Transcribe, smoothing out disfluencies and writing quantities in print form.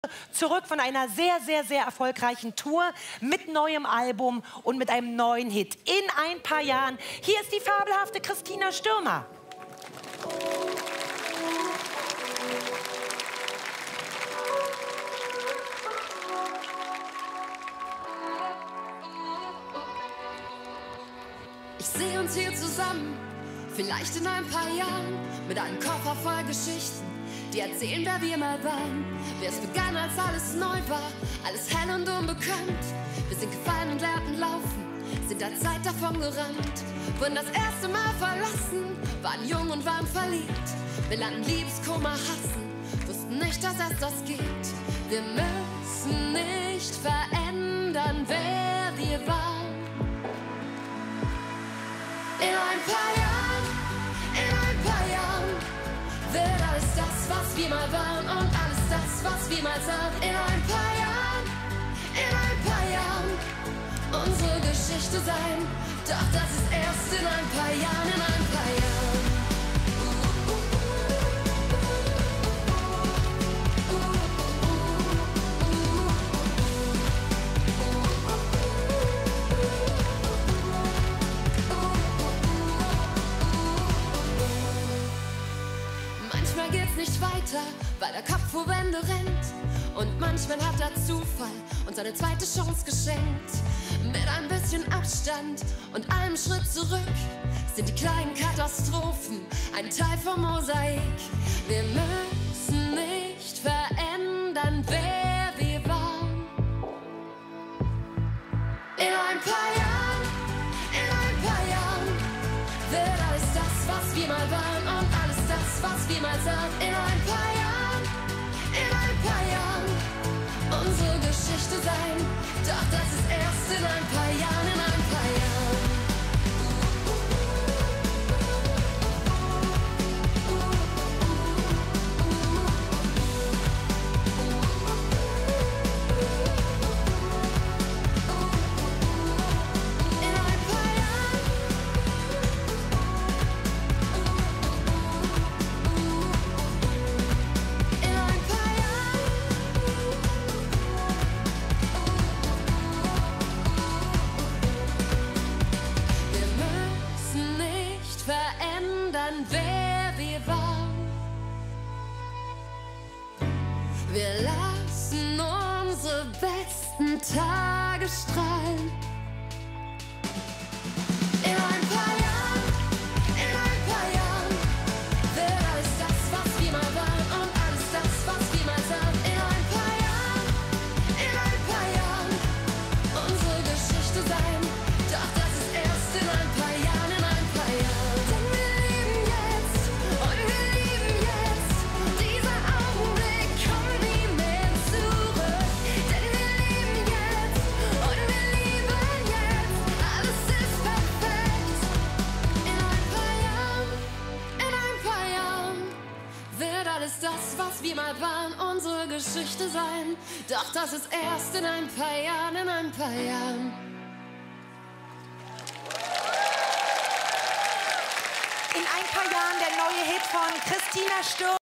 Zurück von einer sehr erfolgreichen Tour mit neuem Album und mit einem neuen Hit. In ein paar Jahren. Hier ist die fabelhafte Christina Stürmer. Ich sehe uns hier zusammen, vielleicht in ein paar Jahren, mit einem Koffer voll Geschichten, die erzählen, wer wir mal waren. Wie es begann, als alles neu war, alles hell und unbekannt. Wir sind gefallen und lernten laufen, sind der Zeit davon gerannt. Wurden das erste Mal verlassen, waren jung und waren verliebt. Wir lernten Liebeskummer hassen, wussten nicht, dass es das gibt. Wir müssen nicht verändern, wer wir waren. In ein paar Jahren wird alles das, was wir mal waren und alles das, was wir mal sahen. In ein paar Jahren, unsere Geschichte sein. Doch das ist erst in ein paar Jahren, in ein paar Jahren. Manchmal geht's nicht weiter, weil der Kopf vor Wände rennt. Und manchmal hat der Zufall uns eine zweite Chance geschenkt. Mit ein bisschen Abstand und einem Schritt zurück sind die kleinen Katastrophen ein Teil vom Mosaik. Wir müssen nicht verändern, wer wir waren. In ein paar Jahren wird alles das, was wir mal waren und alles das, was wir mal sahen. In ein paar Jahren, unsere Geschichte sein. Doch das ist erst in ein paar Jahren, in ein paar Jahren. Verändern, wer wir waren. Wir lassen unsere besten Tage strahlen. In ein paar Jahren wird alles das, was wir mal waren und alles das, was wir mal sahen. In ein paar Jahren, unsere Geschichte sein. Doch das ist erst in ein paar Jahren, in ein paar Jahren. Alles das, was wir mal waren, unsere Geschichte sein. Doch das ist erst in ein paar Jahren, in ein paar Jahren. In ein paar Jahren der neue Hit von Christina Stürmer.